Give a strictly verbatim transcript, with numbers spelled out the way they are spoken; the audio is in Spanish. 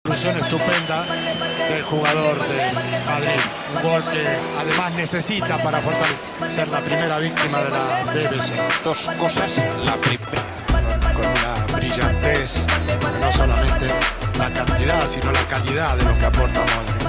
Solución estupenda del jugador de Madrid. Un gol que además necesita para fortalecer, ser la primera víctima de la B B C. Dos cosas. La primera. Con una brillantez, no solamente la cantidad, sino la calidad de lo que aporta Madrid.